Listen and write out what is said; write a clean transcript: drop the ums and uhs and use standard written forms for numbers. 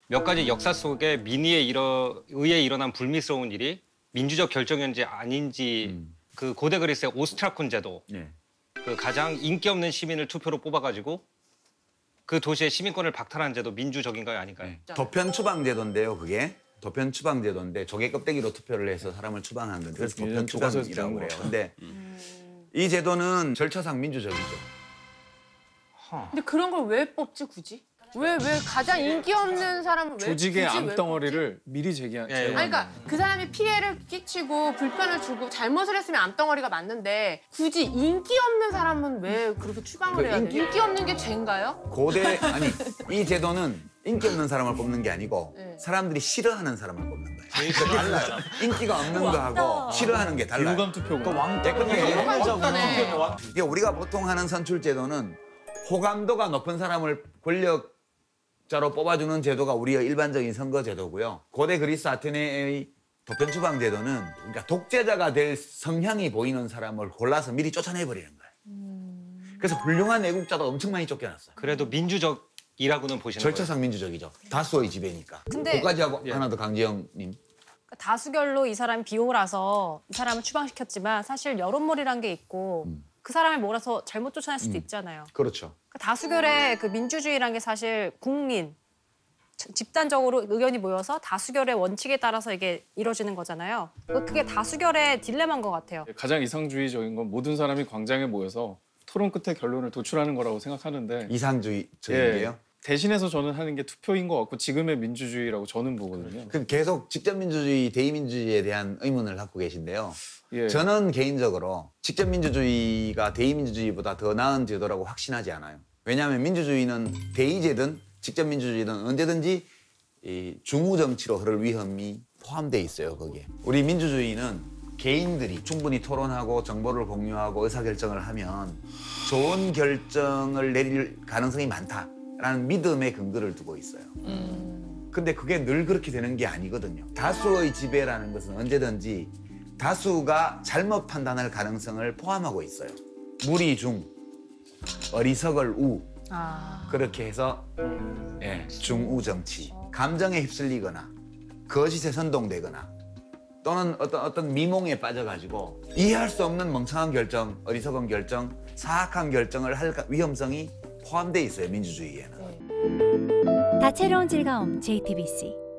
몇 가지 역사 속에 민의에 의해 일어난 불미스러운 일이 민주적 결정인지 아닌지 그 고대 그리스의 오스트라콘 제도 그 가장 인기 없는 시민을 투표로 뽑아가지고 그 도시의 시민권을 박탈한 제도 민주적인가요 아닌가요? 도편 추방 제도인데요, 그게. 도편 추방 제도인데 조개 껍데기로 투표를 해서 사람을 추방한 건데 그래서 도편 추방이라고 그래요. 근데 이 제도는 절차상 민주적이죠. 근데 그런 걸 왜 뽑지 굳이? 왜 가장 인기 없는 사람을 왜 조직의 굳이 왜 암덩어리를 미리 제기한. 예, 아니, 그러니까 그 사람이 피해를 끼치고 불편을 주고 잘못을 했으면 암덩어리가 맞는데 굳이 인기 없는 사람은 왜 그렇게 추방을 해야 돼? 인기 없는 게 죄인가요? 아니 이 제도는 인기 없는 사람을 뽑는 게 아니고 사람들이 싫어하는 사람을 뽑는 거예요. 달라요. 인기가 없는 거하고 싫어하는 게 달라요. 비호감 투표가. 이게 우리가 보통 하는 선출 제도는 호감도가 높은 사람을 권력자로 뽑아주는 제도가 우리의 일반적인 선거 제도고요. 고대 그리스 아테네의 도편 추방 제도는 그러니까 독재자가 될 성향이 보이는 사람을 골라서 미리 쫓아내버리는 거예요. 그래서 훌륭한 애국자도 엄청 많이 쫓겨났어요. 그래도 민주적이라고는 보시는 거예요? 절차상 민주적이죠. 다수의 지배니까. 근데 그까지 하고 하나 더 강지영님. 다수결로 이 사람이 비호라서 이 사람을 추방시켰지만 사실 여론몰이란 게 있고 그 사람을 몰아서 잘못 쫓아낼 수도 있잖아요. 그렇죠. 다수결의 그 민주주의란 게 사실 국민, 집단적으로 의견이 모여서 다수결의 원칙에 따라서 이게 이루어지는 거잖아요. 그게 다수결의 딜레마인 것 같아요. 가장 이상주의적인 건 모든 사람이 광장에 모여서 토론 끝에 결론을 도출하는 거라고 생각하는데 이상주의적인데요. 대신해서 저는 하는 게 투표인 것 같고 지금의 민주주의라고 저는 보거든요. 그럼 계속 직접민주주의, 대의민주주의에 대한 의문을 갖고 계신데요. 예. 저는 개인적으로 직접민주주의가 대의민주주의보다 더 나은 제도라고 확신하지 않아요. 왜냐하면 민주주의는 대의제든 직접민주주의든 언제든지 이 중우정치로 흐를 위험이 포함되어 있어요, 거기에. 우리 민주주의는 개인들이 충분히 토론하고 정보를 공유하고 의사결정을 하면 좋은 결정을 내릴 가능성이 많다라는 믿음의 근거를 두고 있어요. 근데 그게 늘 그렇게 되는 게 아니거든요. 다수의 지배라는 것은 언제든지 다수가 잘못 판단할 가능성을 포함하고 있어요. 무리 중, 어리석을 우. 그렇게 해서 중우 정치. 감정에 휩쓸리거나 거짓에 선동되거나 또는 어떤 미몽에 빠져가지고 이해할 수 없는 멍청한 결정, 어리석은 결정, 사악한 결정을 할 위험성이 포함되어 있어요, 민주주의에는. 다채로운 즐거움 JTBC